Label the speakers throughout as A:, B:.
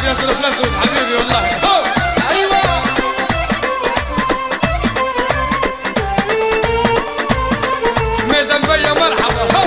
A: يا اشرف الاسود حبيبي والله. ايوه ميدان بيا مرحبا.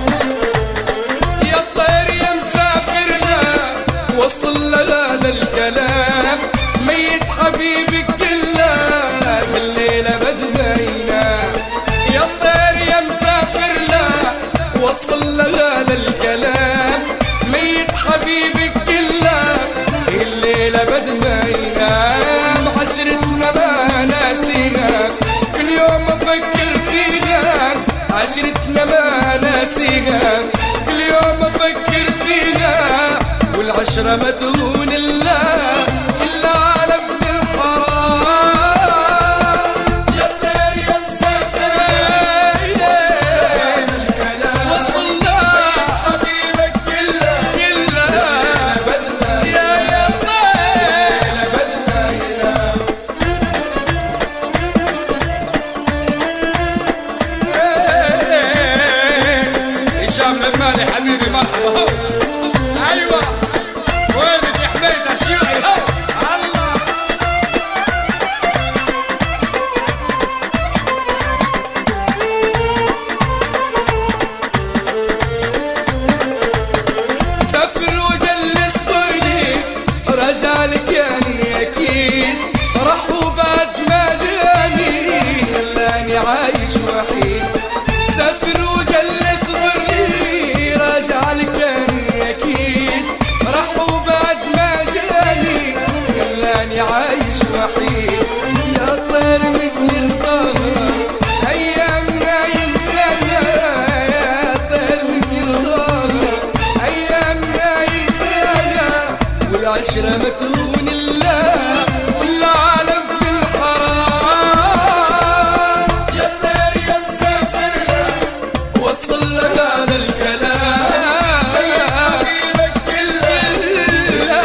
A: يا الطير يا مسافرنا وصل لهذا الكلام، ميت حبيبك كله الليله بدمينا. يا الطير يا مسافرنا وصل لهذا الكلام، ميت حبيبك كله الليله بدمينا. عشرتنا ما ناسيها كل يوم افكر فيها، عشرتنا ما ناسيها كل يوم افكر فيها، والعشرة ما تهون الا على ابن الحرام. يا الطير يا مسافر وصلنا حبيبك كله يا الطير هشام المالي حبيبي مرحبا. ايوه وينك يا حميد اشيائي. الله سافر وجلس طريقي رجالك يعني اكيد راح، وبعد ما جاني خلاني عايش وحيد. سافر وجلس طريقي رجالك يعني اكيد راح، وبعد ما جاني خلاني عايش وحيد. يا طير من يرضاها ايامنا ينسانا، يا طير من يرضاها ايامنا ينسانا، والعشرة ما تهون الا على ابن الحرام. يا طير يا مسافر وصل لهذا الكلام، حبيبك كله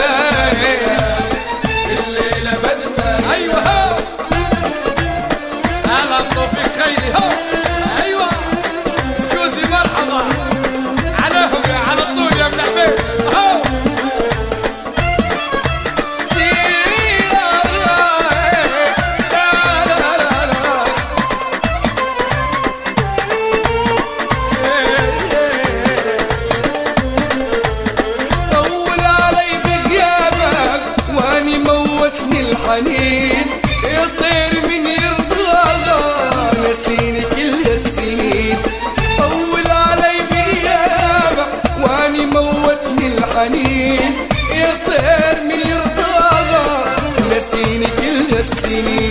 A: الليلة بدمع. ايوه هلا توفيق خيري. ايوه سكوزي مرحبا عليهم على الطول يا ابن عبيد. طول علي بغيابك واني موتني الحنين، يطير من يرضاها نسيني كل السنين. طول علي بغيابك واني موتني الحنين، يطير من يرضاها نسيني كل السنين.